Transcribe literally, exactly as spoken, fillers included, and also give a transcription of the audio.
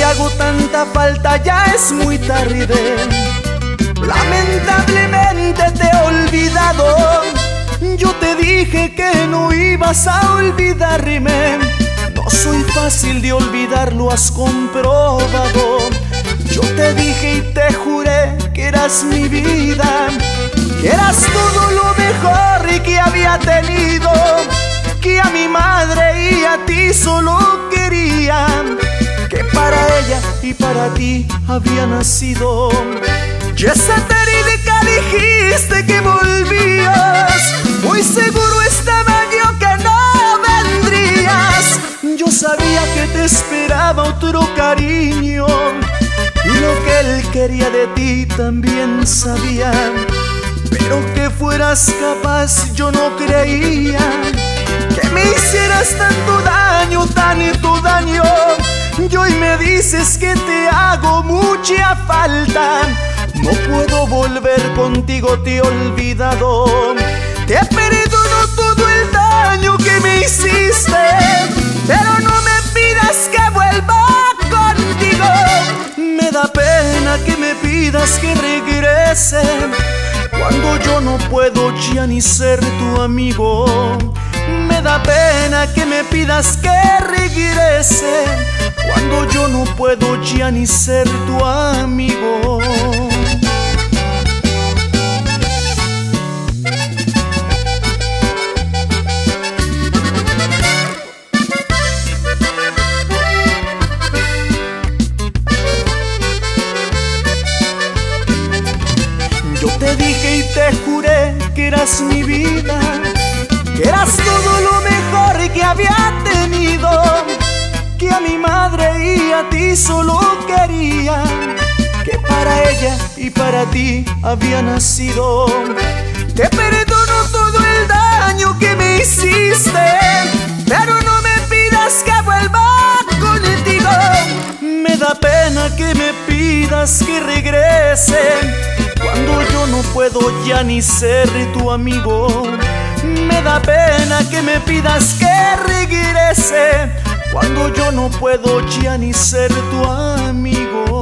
hago tanta falta, ya es muy tarde. Lamentablemente te he olvidado. Yo te dije que no ibas a olvidarme. No soy fácil de olvidar, lo has comprobado. Yo te dije y te juré que eras mi vida, que eras todo lo mejor y que había tenido, que a mi madre y a ti solo quería, que para ella y para ti había nacido. Y esa verídica dijiste que volvías, muy seguro estaba yo que no vendrías. Yo sabía que te esperaba otro cariño, y lo que él quería de ti también sabía, pero que fueras capaz yo no creía, que me hicieras tanto daño, tanto daño. Y hoy me dices que te hago mucha falta. No puedo volver contigo, te he olvidado. Te perdono todo el daño que me hiciste, pero no me pidas que vuelva contigo. Me da pena que me pidas que regrese, cuando yo no puedo ya ni ser tu amigo. Me da pena que me pidas que regrese, cuando yo no puedo ya ni ser tu amigo. Yo te dije y te juré que eras mi vida, que eras todo lo mejor que había tenido, que a mi madre y a ti solo quería, que para ella y para ti había nacido. Te perdono todo el daño que me hiciste, pero no me pidas que vuelva contigo. Me da pena que me pidas que regrese, cuando yo no puedo ya ni ser tu amigo. Me da pena que me pidas que regrese, cuando yo no puedo ya ni ser tu amigo.